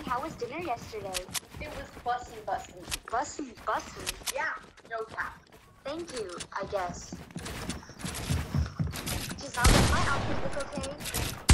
how was dinner yesterday? It was bussin'. Bussin'? Yeah, no cap. Thank you, I guess. Giselle, does my outfit look okay?